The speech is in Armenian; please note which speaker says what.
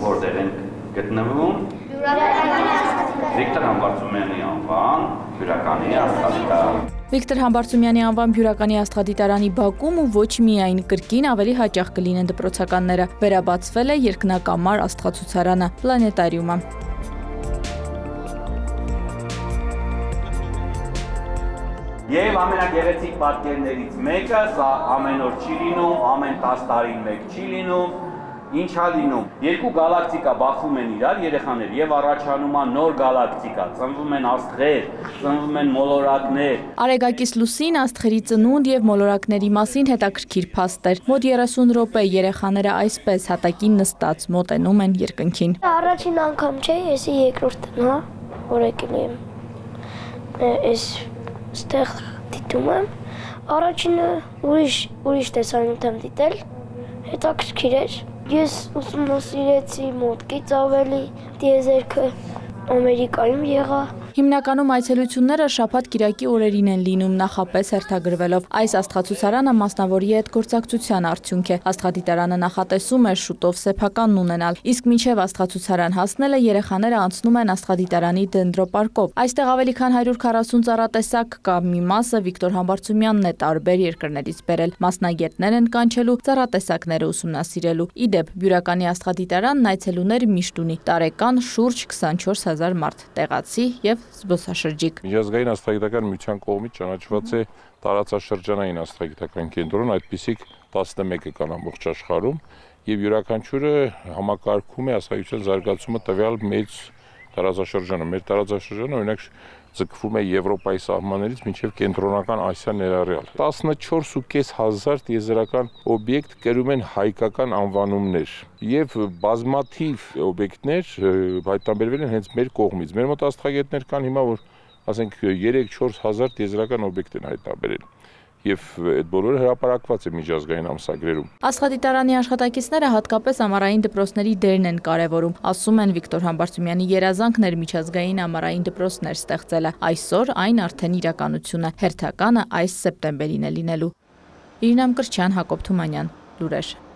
Speaker 1: որտեղ են գտնվում Վիկտոր Համբարձումյանի անվան հյուրականի աստղադիտարան։
Speaker 2: Վիկտոր Համբարձումյանի անվան հյուրականի աստղադիտարանի բակում ու ոչ միայն կրկին ավելի հաճախ կլինեն դպրոցականները։ Վերաբացվել է երկնակամար աստղացուցարանը Պլանետարիումը։
Speaker 1: Եվ ամենագեղեցիկ պատկերներից մեկը, սա ամեն օր չի լինում, ամեն 10 տարին մեկ չի լինում, ինչ է լինում։ Երկու գալակտիկա բախվում են իրար երեխաներ եւ առաջանում է նոր գալակտիկա, ծնվում են աստղեր, ծնվում են մոլորակներ։
Speaker 2: Արեգակից լուսին աստղերի ծնունդ եւ մոլորակների մասին հետաքրքիր փաստ էր։ Մոտ 30 րոպե երեխաները այսպես հատակին նստած մոտենում են երկնքին։
Speaker 3: Առաջին անգամ չէ, եսի երկրորդն, հա, որ եկել եմ։ Ես ստեղ դիտում եմ։ Առաջինը ուրիշ տեսանյութ եմ դիտել, հետաքրքիր էր։ Ես ուսումնասիրեցի մոտքից ավելի տիեզերքը Ամերիկայում եղա։
Speaker 2: Հիմնականում այցելությունները շաբաթ-կիրակի օրերին են լինում, նախապես հերթագրվելով։ Այս աստղացուցարանը մասնավորի հետ գործակցության արդյունք է։ Աստղադիտարանը նախատեսում է շուտով սեփականն ունենալ, իսկ մինչև աստղացուցարան հասնելը երեխաները անցնում են աստղադիտարանի դենդրոպարկով։ Այստեղ ավելի քան 140 ծառատեսակ կա, մի մասը Վիկտոր Համբարձումյանն է տարբեր երկրներից բերել։ Մասնագետներ են կանչելու ծառատեսակները ուսումնասիրելու։ Իդեպ, Բյուրականի աստղադիտարանն այցելուներ միշտ ունի, տարեկան շուրջ 24000 մարդ, տեղացի եւ զբոսաշրջիկ։
Speaker 4: Միջազգային աստղագիտական միության կողմից ճանաչված է տարածաշրջանային աստղագիտական կենտրոն, այդպիսիք 11 կան ամբողջ աշխարհում եւ յուրաքանչյուրը համակարգում է աստղագիտության զարգացումը տվյալ մեծ տարածաշրջանը։ Մեր տարածաշրջանը օրինակ ձգվում է Եվրոպայի սահմաններից մինչև կենտրոնական Ասիա ներառյալ։ 14,500 տիեզերական օբյեկտ կրում են հայկական անվանումներ եւ բազմաթիվ օբյեկտներ հայտնաբերվել են հենց մեր կողմից։ Մեր մոտ աստղագետներ կան հիմա, որ ասենք 3-4 տիեզերական օբյեկտ են հայտնաբերել։ Եվ այդ բոլորը հրապարակված է միջազգային ամսագրերում։
Speaker 2: Աստղադիտարանի աշխատակիցները հատկապես ամառային դպրոցների դերն են կարևորում։ Ասում են Վիկտոր Համբարձումյանի երազանքն էր միջազգային ամառային դպրոցներ ստեղծելը։ Այսօր այն արդեն իրականություն է։ Հերթականը այս սեպտեմբերին է լինելու։ Իրինա Մկրտչյան, Հակոբ Թումանյան, լուրեր։